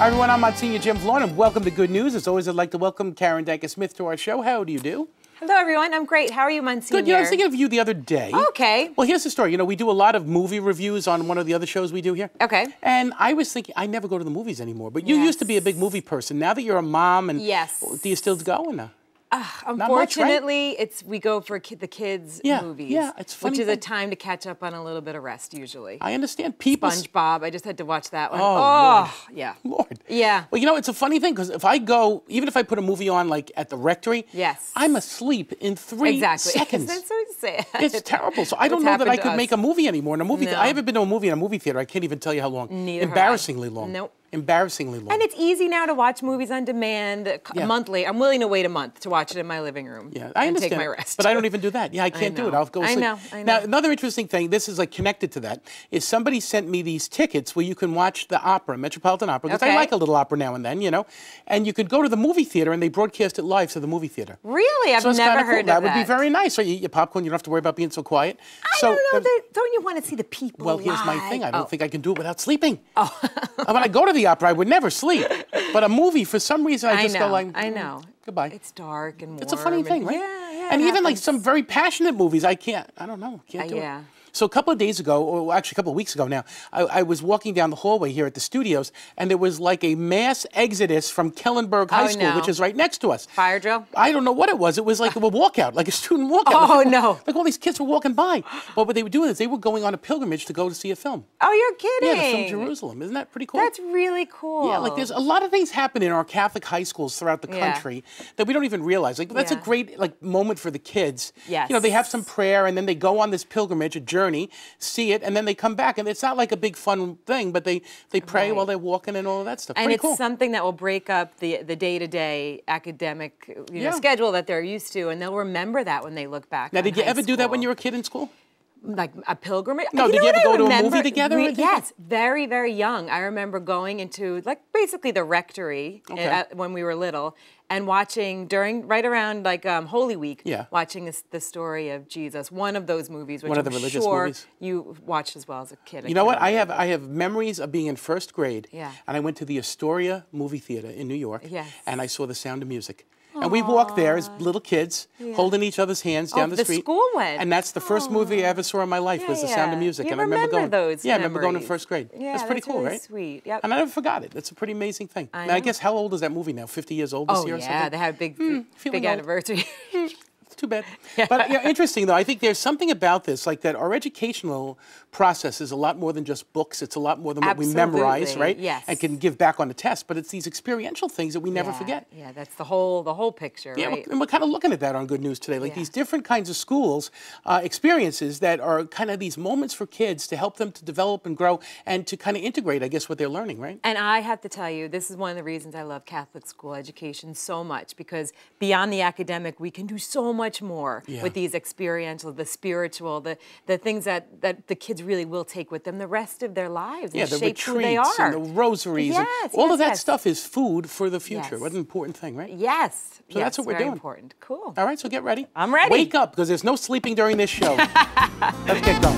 Hi everyone, I'm Monsignor Jim Vallone, and welcome to Good News. As always, I'd like to welcome Karen Danker-Smith to our show. How do you do? Hello everyone, I'm great. How are you, Monsignor? Good. I was thinking of you the other day. Okay. Well, here's the story. You know, we do a lot of movie reviews on one of the other shows we do here. Okay. And I was thinking, I never go to the movies anymore, but you used to be a big movie person. Now that you're a mom, and do you still go? And unfortunately, we go for the kids' movies. Yeah, it's funny. Which is a time to catch up on a little bit of rest, usually. I understand. People. SpongeBob. I just had to watch that one. Oh, Lord. Yeah. Lord. Yeah. Well, you know, it's a funny thing because if I go, even if I put a movie on like at the Rectory, I'm asleep in 3 seconds. That's so sad. It's terrible. So I don't know that I could make a movie anymore. In a movie, I haven't been to a movie in a movie theater. I can't even tell you how long. Neither Embarrassingly long. Nope. Embarrassingly long. And it's easy now to watch movies on demand monthly. I'm willing to wait a month to watch it in my living room. Yeah, I understand. And take my rest. But I don't even do that. Yeah, I can't do it. I'll go sleep. I know. Now, another interesting thing, this is like connected to that, is somebody sent me these tickets where you can watch the opera, Metropolitan Opera, because I like a little opera now and then, you know, and you could go to the movie theater and they broadcast it live to the movie theater. Really? I've never heard of that. That would be very nice. So you eat your popcorn, you don't have to worry about being so quiet. I don't know. Don't you want to see the people Well, here's my thing. I don't think I can do it without sleeping. Oh. When I go to the opera, I would never sleep. But a movie, for some reason, I just go like, I know. Goodbye. It's dark and warm. It's a funny thing, right? Yeah. And even like some very passionate movies, I don't know, can't do it. So a couple of days ago, or actually a couple of weeks ago now, I was walking down the hallway here at the studios, and there was like a mass exodus from Kellenberg High School, which is right next to us. Fire drill? I don't know what it was. It was like a walkout, like a student walkout. Oh, no. Like all these kids were walking by. But what they were doing is they were going on a pilgrimage to go to see a film. Oh, you're kidding. Yeah, the film Jerusalem. Isn't that pretty cool? That's really cool. Yeah, like there's a lot of things happen in our Catholic high schools throughout the country that we don't even realize. Like that's a great like moment for the kids. Yes. You know, they have some prayer and then they go on this pilgrimage, a journey, see it, and then they come back. And it's not like a big fun thing, but they pray while they're walking and all of that stuff. And pretty it's cool. something that will break up the day-to-day academic schedule that they're used to, and they'll remember that when they look back. Now, did you ever do that when you were a kid in school? Like a pilgrimage? No, did you ever go to a movie together? Yes, very, very young. I remember going into like basically the rectory when we were little and watching right around like Holy Week, watching the story of Jesus. One of those movies, which I'm sure you watched as well as a kid. You know what? I have memories of being in first grade, and I went to the Astoria movie theater in New York, Yes. and I saw The Sound of Music. And we walked there as little kids, holding each other's hands down the street. The school went. And that's the first movie I ever saw in my life was The Sound of Music. You and I remember going. Those I remember going in first grade. Yeah, that's pretty cool, really right? Sweet. Yep. And I never forgot it. It's a pretty amazing thing. Now, I guess how old is that movie now? 50 years old this year or something? Yeah, they had a big anniversary. It's too bad. But interesting, though. I think there's something about this, like that our educational process is a lot more than just books. It's a lot more than what we memorize, right? Yes. And can give back on the test. But it's these experiential things that we never forget. Yeah, that's the whole picture, right? And we're kind of looking at that on Good News today, like these different kinds of schools, experiences that are kind of these moments for kids to help them to develop and grow and to kind of integrate, I guess, what they're learning, right? And I have to tell you, this is one of the reasons I love Catholic school education so much, because beyond the academic, we can do so much more with these experiential, the spiritual, the things that the kids really will take with them the rest of their lives and the shape who they retreats are. And the rosaries. And all of that stuff is food for the future. What an important thing, right? Yes. So that's what we're doing. Important. Cool. All right, so get ready. I'm ready. Wake up, because there's no sleeping during this show. Let's get going.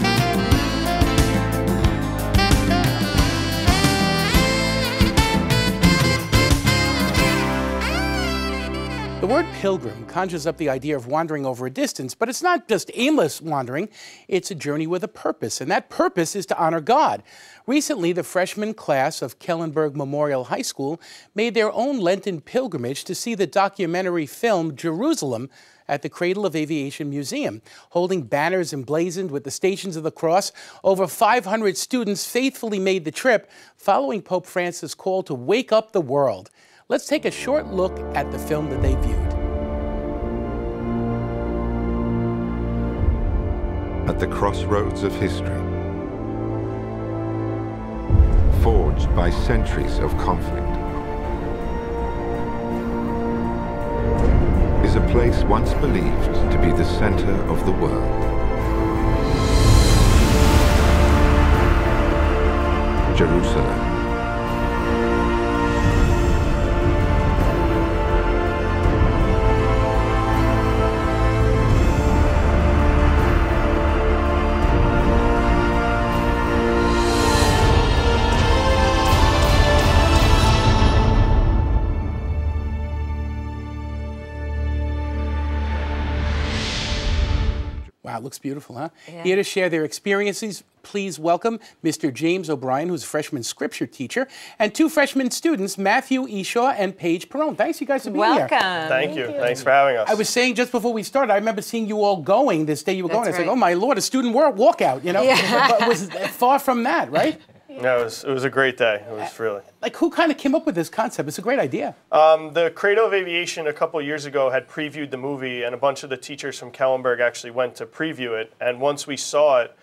The word pilgrim conjures up the idea of wandering over a distance, but it's not just aimless wandering, it's a journey with a purpose, and that purpose is to honor God. Recently, the freshman class of Kellenberg Memorial High School made their own Lenten pilgrimage to see the documentary film Jerusalem at the Cradle of Aviation Museum. Holding banners emblazoned with the Stations of the Cross, over 500 students faithfully made the trip, following Pope Francis' call to wake up the world. Let's take a short look at the film that they viewed. At the crossroads of history, forged by centuries of conflict, is a place once believed to be the center of the world. Jerusalem. looks beautiful, huh? Yeah. Here to share their experiences, please welcome Mr. James O'Brien, who's a freshman scripture teacher, and 2 freshman students, Matthew Eshaw and Paige Perone. Thanks, you guys, for being here. Welcome. Thank you. Thanks for having us. I was saying just before we started, I remember seeing you all going this day you were going. I was like, oh my Lord, a student walkout, you know? Yeah. But it was far from that, right? No, it was a great day. It was really. Like, who kind of came up with this concept? It's a great idea. The Cradle of Aviation a couple years ago had previewed the movie, and a bunch of the teachers from Kellenberg actually went to preview it. And once we saw it,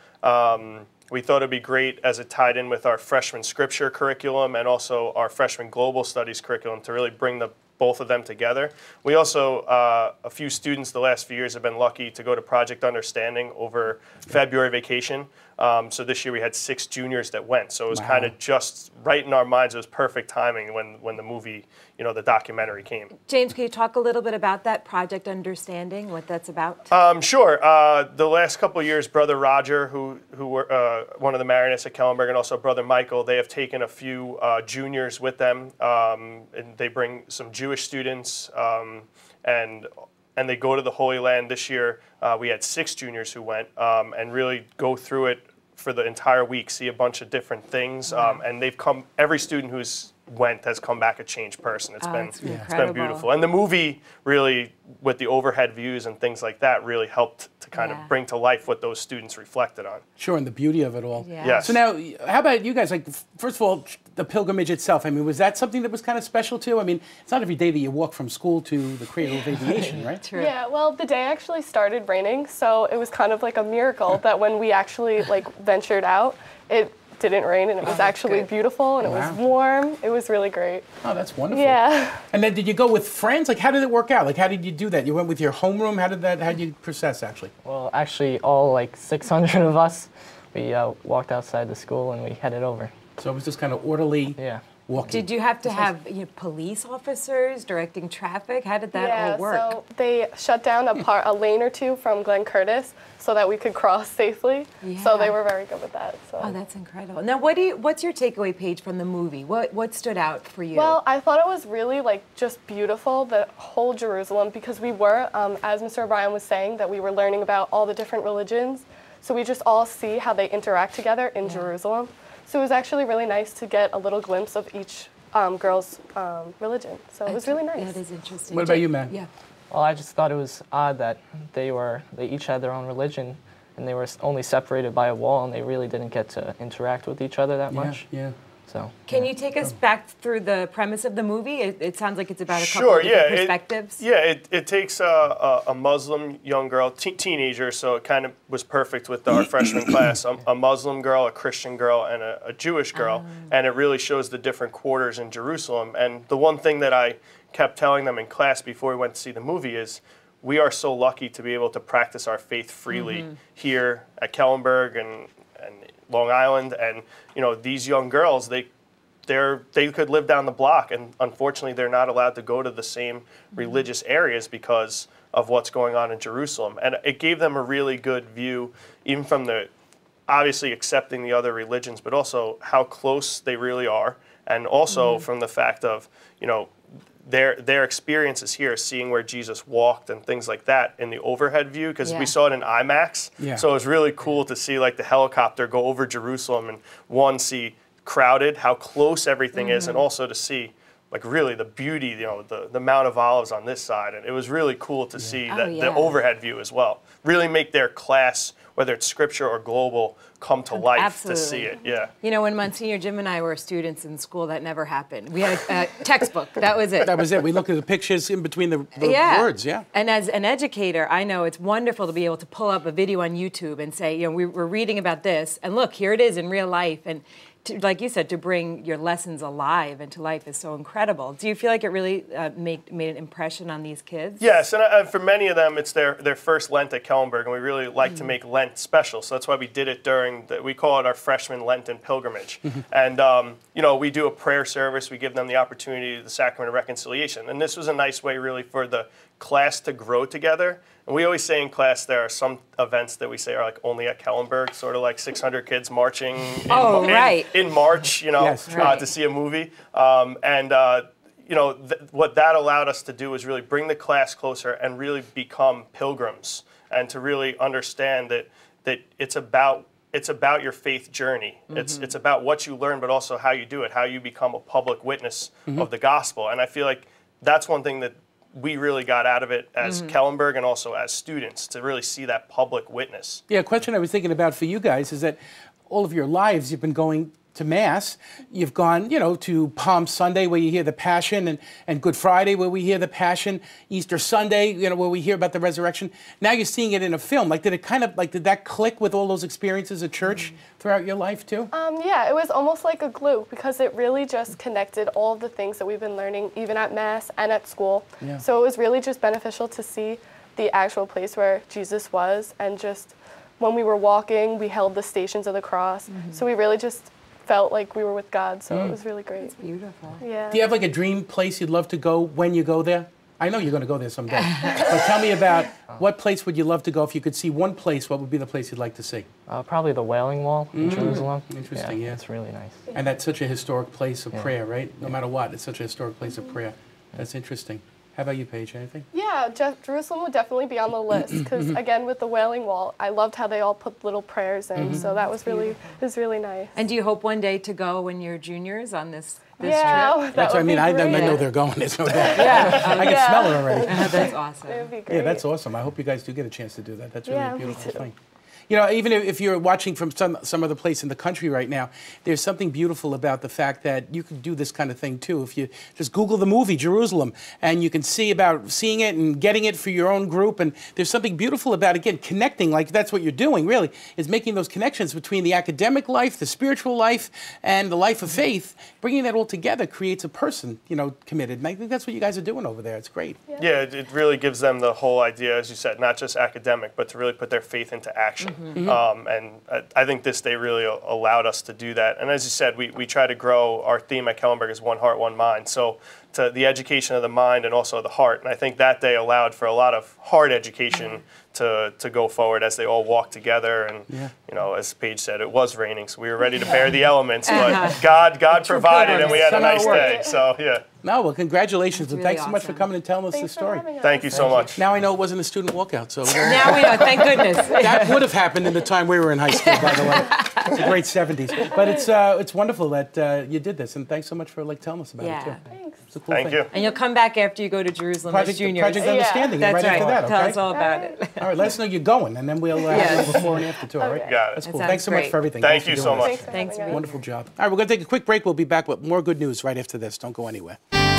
we thought it'd be great as it tied in with our freshman scripture curriculum and also our freshman global studies curriculum to really bring both of them together. We also, a few students the last few years have been lucky to go to Project Understanding over February vacation. So this year we had 6 juniors that went. So it was kind of just right in our minds. It was perfect timing when the movie, the documentary came. James, can you talk a little bit about that Project Understanding, what that's about? Sure. The last couple of years, Brother Roger, who were one of the Marianists at Kellenberg, and also Brother Michael, they have taken a few juniors with them, and they bring some Jewish students, and they go to the Holy Land. This year, we had 6 juniors who went and really go through it for the entire week, see a bunch of different things, and they've come. Every student who's went has come back a changed person. It's been beautiful, and the movie really, with the overhead views and things like that, really helped to kind of bring to life what those students reflected on. Sure, and the beauty of it all. Yeah. Yes. So now, how about you guys? Like, first of all, the pilgrimage itself. I mean, was that something that was kind of special too? I mean, it's not every day that you walk from school to the Cradle of Aviation, right? True. Yeah. Well, the day actually started raining, so it was kind of like a miracle that when we actually ventured out, it didn't rain, and it was actually beautiful, and it was warm. It was really great. Oh, that's wonderful. Yeah. And then did you go with friends? Like, how did it work out? Like, how did you do that? You went with your homeroom? How did you process, actually? Well, actually, all 600 of us, we walked outside the school and we headed over. So it was just kind of orderly walking. Did you have to have police officers directing traffic? How did that all work? Yeah, so they shut down a lane or 2 from Glen Curtis so that we could cross safely. Yeah. So they were very good with that. So. Oh, that's incredible. Now, what's your takeaway page from the movie? What stood out for you? Well, I thought it was really just beautiful, the whole Jerusalem, because we were, as Mr. O'Brien was saying, that we were learning about all the different religions. So we just all see how they interact together in Jerusalem. So it was actually really nice to get a little glimpse of each girl's religion. So it was really nice. That is interesting. What about you, Matt? Yeah. Well, I just thought it was odd that they each had their own religion, and they were only separated by a wall, and they really didn't get to interact with each other that much. Yeah. So. Can you take us back through the premise of the movie? It sounds like it's about a couple of different perspectives. It takes a Muslim young girl, teenager, so it kind of was perfect with our freshman class, a Muslim girl, a Christian girl, and a Jewish girl, and it really shows the different quarters in Jerusalem. And the one thing that I kept telling them in class before we went to see the movie is, we are so lucky to be able to practice our faith freely here at Kellenberg and Long Island, and these young girls, they could live down the block, and unfortunately they're not allowed to go to the same religious areas because of what's going on in Jerusalem. And it gave them a really good view, even from the obviously accepting the other religions, but also how close they really are, and also from the fact of their experiences here, seeing where Jesus walked and things like that in the overhead view, because we saw it in IMAX. Yeah. So it was really cool to see the helicopter go over Jerusalem and see crowded, how close everything is, and also to see really the beauty, the Mount of Olives on this side. And it was really cool to see the overhead view as well. Really make their class, whether it's scripture or global, come to life to see it. Yeah. When Monsignor Jim and I were students in school, that never happened. We had a textbook. That was it. That was it. We looked at the pictures in between the words. Yeah. And as an educator, I know it's wonderful to be able to pull up a video on YouTube and say, we're reading about this, and look, here it is in real life. And like you said, to bring your lessons alive and to life is so incredible. Do you feel like it really made an impression on these kids? Yes, and for many of them, it's their first Lent at Kellenberg, and we really like to make Lent special. So that's why we did it we call it our freshman Lenten pilgrimage. And, we do a prayer service. We give them the opportunity to the Sacrament of Reconciliation. And this was a nice way really for the class to grow together. And we always say in class there are some events that we say are only at Kellenberg, sort of like 600 kids marching in March, to see a movie. What that allowed us to do was really bring the class closer and really become pilgrims and to really understand that it's about your faith journey. It's about what you learn, but also how you do it, how you become a public witness of the gospel. And I feel like that's one thing that we really got out of it as Kellenberg and also as students, to really see that public witness. Yeah, a question I was thinking about for you guys is that all of your lives you've been going to Mass. You've gone, to Palm Sunday where you hear the Passion, and Good Friday where we hear the Passion, Easter Sunday, where we hear about the resurrection. Now you're seeing it in a film. Did that click with all those experiences at church throughout your life too? Yeah, it was almost like a glue, because it really just connected all of the things that we've been learning, even at Mass and at school. Yeah. So it was really just beneficial to see the actual place where Jesus was, and just when we were walking, we held the Stations of the Cross. So we really just felt like we were with God, so it was really great. It's beautiful. Yeah. Do you have a dream place you'd love to go when you go there? I know you're going to go there someday. But tell me about what place would you love to go? If you could see one place, what would be the place you'd like to see? Probably the Wailing Wall in Jerusalem. Interesting, yeah. It's really nice. And that's such a historic place of prayer, right? No matter what, it's such a historic place of prayer. That's interesting. How about you, Paige? Anything? Yeah, Jerusalem would definitely be on the list, because again, with the Wailing Wall, I loved how they all put little prayers in, so that was really nice. And do you hope one day to go when you're juniors on this trip? That's what I mean. I know they're going. There's no doubt. I can smell it already. That's awesome. It would be great. Yeah, that's awesome. I hope you guys do get a chance to do that. That's really a beautiful thing. Even if you're watching from some other place in the country right now, there's something beautiful about the fact that you can do this kind of thing too. If you just Google the movie Jerusalem, and you can see about seeing it and getting it for your own group, and there's something beautiful about, again, connecting, like that's what you're doing really, is making those connections between the academic life, the spiritual life, and the life of faith. Bringing that all together creates a person, committed. And I think that's what you guys are doing over there. It's great. Yeah, it really gives them the whole idea, as you said, not just academic, but to really put their faith into action. And I think this day really allowed us to do that. And as you said, we try to grow. Our theme at Kellenberg is one heart, one mind. So to the education of the mind and also the heart. And I think that day allowed for a lot of heart education to go forward as they all walked together. And, as Paige said, it was raining, so we were ready to bear the elements. But God provided, and we had a nice day. So, yeah. No, well, congratulations, and really thanks so much for coming and telling us the story. Thank you so much. Now I know it wasn't a student walkout, so now we know. Thank goodness. That would have happened in the time we were in high school, by the way. It's the great 70s. But it's wonderful that you did this, and thanks so much for telling us about it too. Thanks. It's a cool Thank you. And you'll come back after you go to Jerusalem as juniors. Project Understanding. That's right after that, okay? Tell us all about it. All right, let us know you're going, and then we'll have a before and after too. All right. Got it. That's cool. Thanks so much for everything. Thank you so much. Thanks. Wonderful job. All right, we're going to take a quick break. We'll be back with more good news right after this. Don't go anywhere.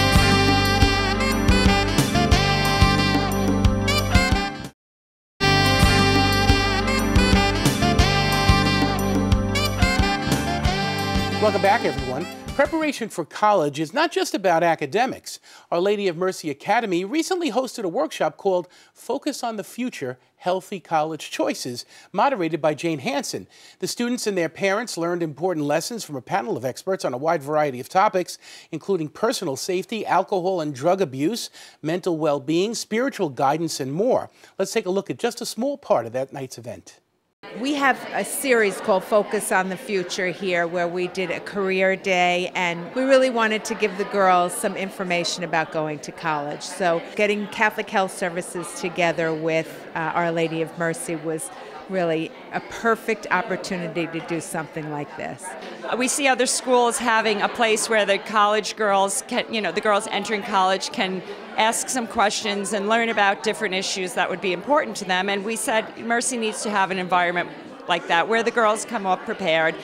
Welcome back, everyone. Preparation for college is not just about academics. Our Lady of Mercy Academy recently hosted a workshop called Focus on the Future, Healthy College Choices, moderated by Jane Hansen. The students and their parents learned important lessons from a panel of experts on a wide variety of topics, including personal safety, alcohol and drug abuse, mental well-being, spiritual guidance, and more. Let's take a look at just a small part of that night's event. We have a series called Focus on the Future here, where we did a career day, and we really wanted to give the girls some information about going to college. So getting Catholic Health Services together with Our Lady of Mercy was really a perfect opportunity to do something like this. We see other schools having a place where the college girls can, the girls entering college can ask some questions and learn about different issues that would be important to them. And we said Mercy needs to have an environment like that where the girls come up prepared.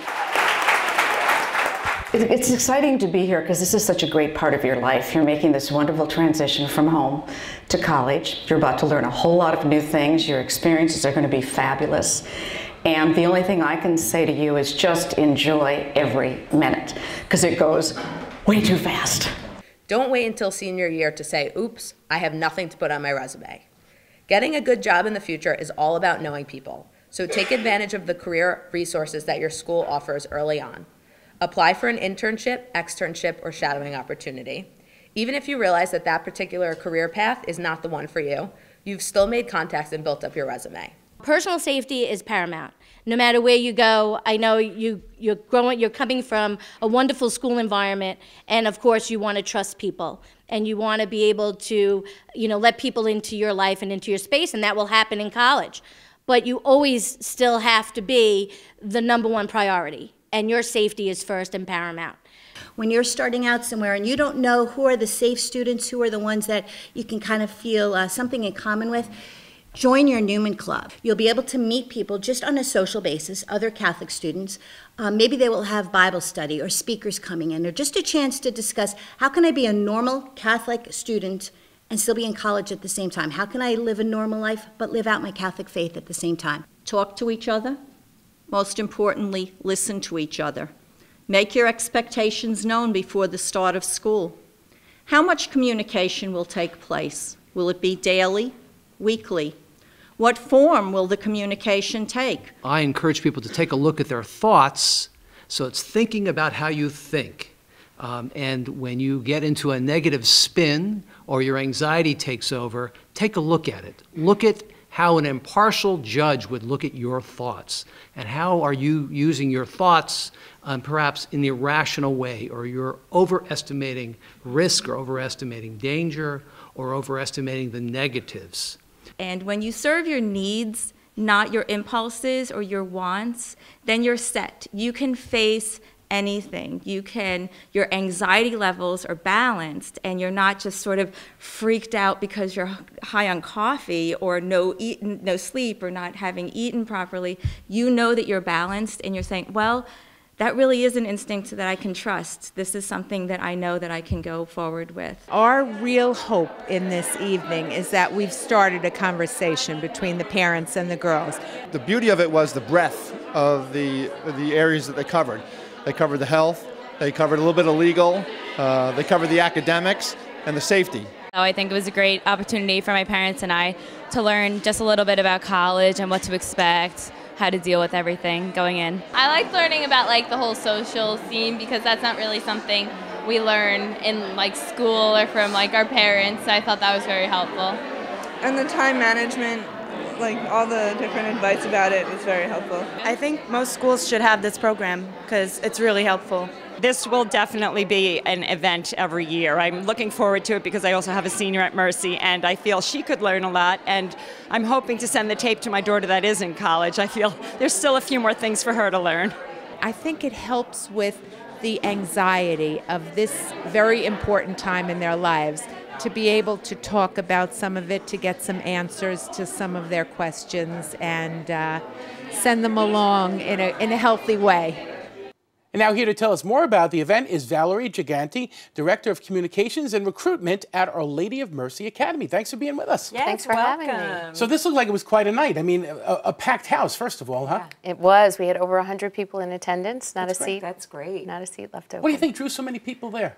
It's exciting to be here because this is such a great part of your life. You're making this wonderful transition from home to college. You're about to learn a whole lot of new things. Your experiences are going to be fabulous. And the only thing I can say to you is just enjoy every minute because it goes way too fast. Don't wait until senior year to say, oops, I have nothing to put on my resume. Getting a good job in the future is all about knowing people. So take advantage of the career resources that your school offers early on. Apply for an internship, externship, or shadowing opportunity. Even if you realize that that particular career path is not the one for you, you've still made contacts and built up your resume. Personal safety is paramount. No matter where you go, I know you're coming from a wonderful school environment, and of course you want to trust people. and you want to be able to, let people into your life and into your space, and that will happen in college. But you always still have to be the #1 priority, and your safety is first and paramount. When you're starting out somewhere and you don't know who are the safe students, who are the ones that you can kind of feel something in common with, join your Newman Club. You'll be able to meet people just on a social basis, other Catholic students. Maybe they will have Bible study or speakers coming in, or just a chance to discuss, how can I be a normal Catholic student and still be in college at the same time? How can I live a normal life but live out my Catholic faith at the same time? Talk to each other. Most importantly, listen to each other. Make your expectations known before the start of school. How much communication will take place? Will it be daily, weekly? What form will the communication take? I encourage people to take a look at their thoughts, so it's thinking about how you think. And when you get into a negative spin or your anxiety takes over, take a look at it. Look at how an impartial judge would look at your thoughts, and how are you using your thoughts perhaps in the irrational way, or you're overestimating risk or overestimating danger or overestimating the negatives. And when you serve your needs, not your impulses or your wants, then you're set. You can face anything. Your anxiety levels are balanced, and you're not just sort of freaked out because you're high on coffee or no sleep or not having eaten properly. You know that you're balanced, and you're saying, well, that really is an instinct that I can trust. This is something that I know that I can go forward with. Our real hope in this evening is that we've started a conversation between the parents and the girls. The beauty of it was the breadth of the areas that they covered. They covered the health, they covered a little bit of legal, they covered the academics and the safety. I think it was a great opportunity for my parents and I to learn just a little bit about college and what to expect, how to deal with everything going in. I like learning about the whole social scene, because that's not really something we learn in school or from our parents. So I thought that was very helpful. And the time management, all the different advice about it is very helpful. I think most schools should have this program because it's really helpful. This will definitely be an event every year. I'm looking forward to it because I also have a senior at Mercy, and I feel she could learn a lot, and I'm hoping to send the tape to my daughter that is in college. I feel there's still a few more things for her to learn. I think it helps with the anxiety of this very important time in their lives, to be able to talk about some of it, to get some answers to some of their questions, and send them along in a healthy way. And now here to tell us more about the event is Valerie Giganti, Director of Communications and Recruitment at Our Lady of Mercy Academy. Thanks for being with us. Yes, thanks for having me. So this looked like it was quite a night. I mean, a packed house, first of all, huh? Yeah, it was. We had over 100 people in attendance. Not That's a great. seat. That's great. Not a seat left open. What do you think drew so many people there?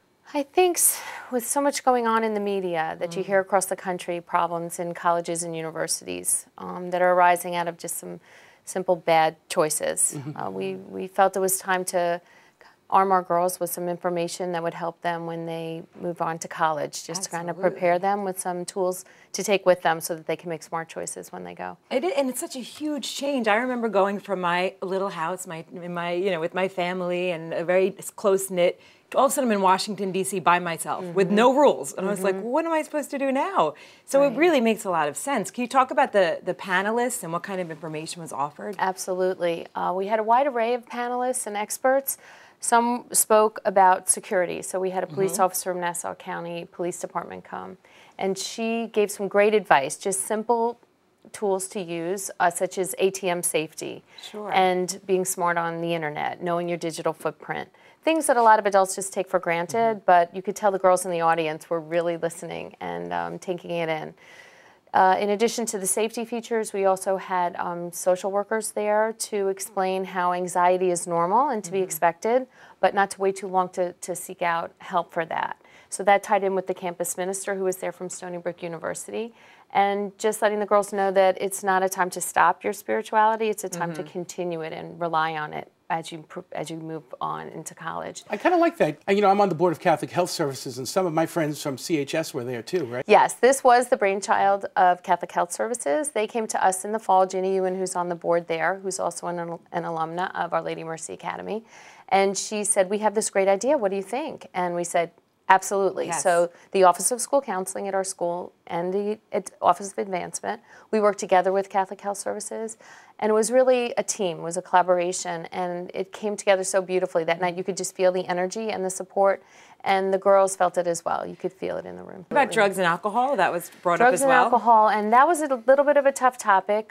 I think with so much going on in the media that you hear across the country, problems in colleges and universities that are arising out of just some simple bad choices. We felt it was time to arm our girls with some information that would help them when they move on to college, just to kind of prepare them with some tools to take with them so that they can make smart choices when they go. And it's such a huge change. I remember going from my little house, with my family and a very close-knit, all of a sudden I'm in Washington, D.C. by myself with no rules. And I was like, what am I supposed to do now? So it really makes a lot of sense. Can you talk about the panelists and what kind of information was offered? Absolutely. We had a wide array of panelists and experts. Some spoke about security. So we had a police officer from Nassau County Police Department come, and she gave some great advice, just simple tools to use, such as ATM safety and being smart on the internet, knowing your digital footprint. Things that a lot of adults just take for granted, but you could tell the girls in the audience were really listening and taking it in. In addition to the safety features, we also had social workers there to explain how anxiety is normal and to be expected, but not to wait too long to seek out help for that. So that tied in with the campus minister who was there from Stony Brook University, and just letting the girls know that it's not a time to stop your spirituality, it's a time to continue it and rely on it as you move on into college. I kind of like that. I'm on the board of Catholic Health Services, and some of my friends from CHS were there too, right? Yes, this was the brainchild of Catholic Health Services. They came to us in the fall. Ginny Ewan, who's on the board there, who's also an alumna of Our Lady Mercy Academy, and she said, we have this great idea. What do you think? And we said, Absolutely. Yes. So the Office of School Counseling at our school and the Office of Advancement, we work together with Catholic Health Services, and it was really a team, it was a collaboration, and it came together so beautifully. That night you could just feel the energy and the support, and the girls felt it as well. You could feel it in the room. What about drugs and alcohol? That was brought up as well? Drugs and alcohol, and that was a little bit of a tough topic,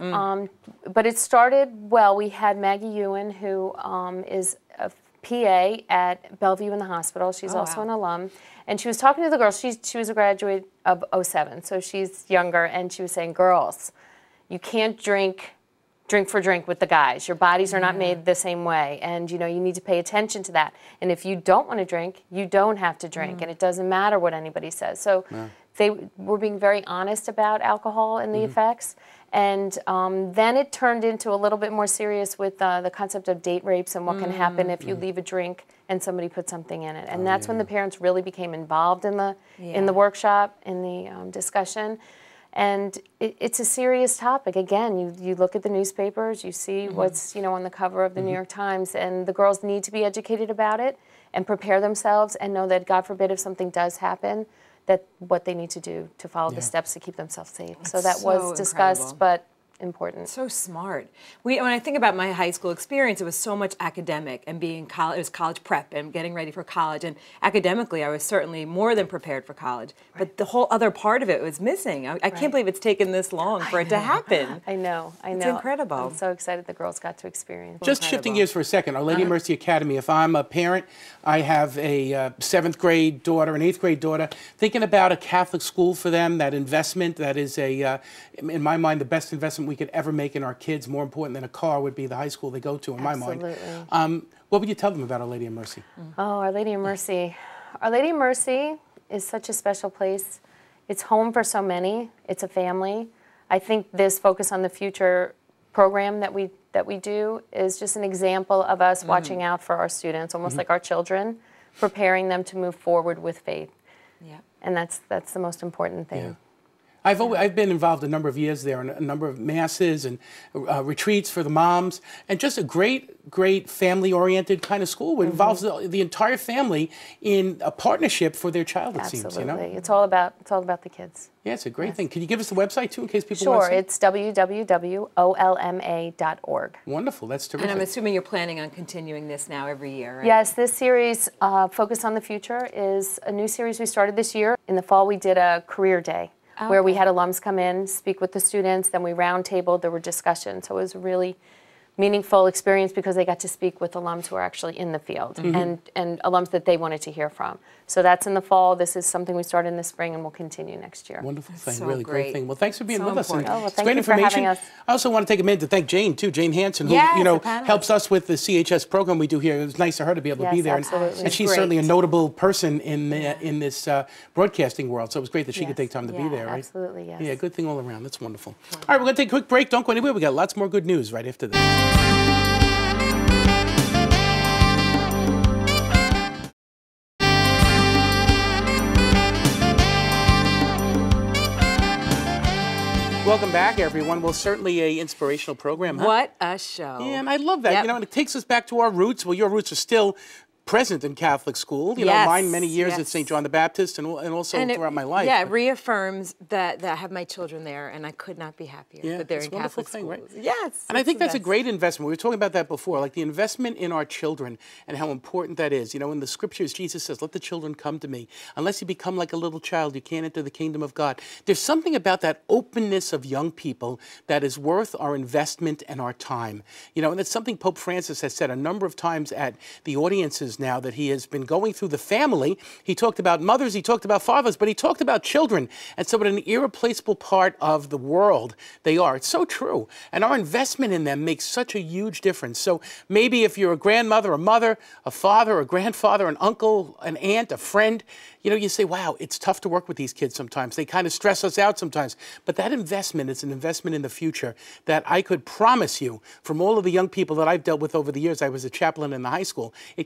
but it started well. We had Maggie Ewan, who is a PA at Bellevue in the hospital. She's also an alum. And she was talking to the girls. She was a graduate of '07, so she's younger, and she was saying, girls, you can't drink for drink with the guys. Your bodies are not made the same way, and you need to pay attention to that. And if you don't want to drink, you don't have to drink, and it doesn't matter what anybody says. So they were being very honest about alcohol and the effects. And then it turned into a little bit more serious with the concept of date rapes and what can happen if you leave a drink and somebody put something in it. And that's when the parents really became involved in the workshop, in the discussion. And it's a serious topic. Again, you look at the newspapers, you see what's on the cover of the New York Times, and the girls need to be educated about it and prepare themselves and know that, God forbid, if something does happen, that what they need to do to follow the steps to keep themselves safe. So that was discussed, but important. So smart. When I think about my high school experience, it was so much academic and being college. It was college prep and getting ready for college. And academically, I was certainly more than prepared for college. But the whole other part of it was missing. I can't believe it's taken this long for it to happen. I know. It's incredible. I'm so excited the girls got to experience. Just shifting gears for a second, Our Lady of Mercy Academy. If I'm a parent, I have a 7th grade daughter, an 8th grade daughter, thinking about a Catholic school for them, that investment, that is in my mind, the best investment we could ever make in our kids, more important than a car, would be the high school they go to, in my mind. What would you tell them about Our Lady of Mercy? Oh, Our Lady of Mercy. Our Lady of Mercy is such a special place. It's home for so many. It's a family. I think this Focus on the Future program that we do is just an example of us watching out for our students, almost like our children, preparing them to move forward with faith. And that's the most important thing. I've been involved a number of years there, in a number of masses and retreats for the moms, and just a great family-oriented kind of school. It involves the entire family in a partnership for their child, it seems. Absolutely. It's all about the kids. Yeah, it's a great thing. Can you give us the website, too, in case people want to see? Sure, it's www.olma.org. Wonderful, that's terrific. And I'm assuming you're planning on continuing this now every year, right? Yes, this series, Focus on the Future, is a new series we started this year. In the fall, we did a career day, where we had alums come in, speak with the students, then we roundtabled, there were discussions. So it was a really meaningful experience because they got to speak with alums who are actually in the field and alums that they wanted to hear from. So that's in the fall. This is something we started in the spring and will continue next year. Wonderful thing, really great thing. Well, thanks for being with us. And it's thank great you information. for having us. I also want to take a minute to thank Jane, too, Jane Hansen, who helps us with the CHS program we do here. It was nice of her to be able to be there. Absolutely. And she's certainly a notable person in this broadcasting world. So it was great that she could take time to be there, right? Absolutely, yes. Yeah, good thing all around. That's wonderful. All right, we're going to take a quick break. Don't go anywhere. We got lots more good news right after this. Welcome back, everyone. Well, certainly a inspirational program, huh? What a show. Yeah, and I love that. And it takes us back to our roots. Well, your roots are still present in Catholic school. You know, mine many years at St. John the Baptist and also throughout my life. Yeah, it reaffirms that I have my children there, and I could not be happier that they're in Catholic schools. Right? Yes. And I think that's a great investment. We were talking about that before, like the investment in our children and how important that is. You know, in the scriptures, Jesus says, let the children come to me. Unless you become like a little child, you can't enter the kingdom of God. There's something about that openness of young people that is worth our investment and our time. You know, and it's something Pope Francis has said a number of times at the audiences now that he has been going through the family. He talked about mothers, he talked about fathers, but he talked about children. And so what an irreplaceable part of the world they are. It's so true. And our investment in them makes such a huge difference. So maybe if you're a grandmother, a mother, a father, a grandfather, an uncle, an aunt, a friend, you know, you say, wow, it's tough to work with these kids sometimes. They kind of stress us out sometimes. But that investment is an investment in the future that I could promise you from all of the young people that I've dealt with over the years. I was a chaplain in the high school. It comes back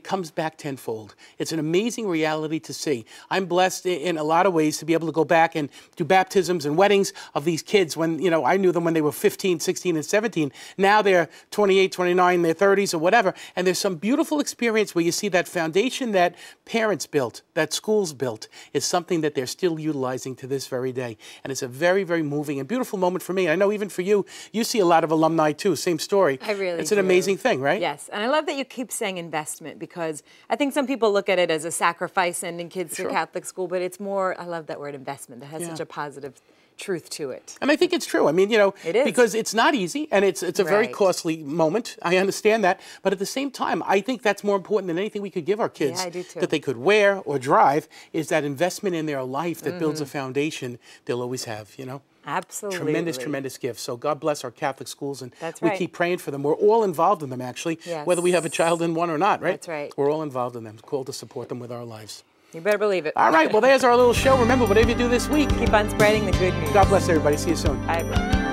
back tenfold. It's an amazing reality to see. I'm blessed in a lot of ways to be able to go back and do baptisms and weddings of these kids when, you know, I knew them when they were 15, 16, and 17. Now they're 28, 29, their 30s or whatever. And there's some beautiful experience where you see that foundation that parents built, that schools built, is something that they're still utilizing to this very day. And it's a very, very moving and beautiful moment for me. I know even for you, you see a lot of alumni too, same story. I really It's an amazing thing, right? Yes, and I love that you keep saying investment, because I think some people look at it as a sacrifice sending kids to Catholic school, but it's more, I love that word investment. That has such a positive truth to it. And I think it's true. I mean, you know, it is. Because it's not easy and it's a very costly moment. I understand that. But at the same time, I think that's more important than anything we could give our kids I do too. that they could wear or drive, is that investment in their life that builds a foundation they'll always have, you know? Absolutely. Tremendous, tremendous gift. So God bless our Catholic schools, and That's we right. keep praying for them. We're all involved in them, actually, whether we have a child in one or not, right? That's right. We're all involved in them. It's called to support them with our lives. You better believe it. All right, well, there's our little show. Remember, whatever you do this week, keep on spreading the good news. God bless everybody. See you soon. Bye.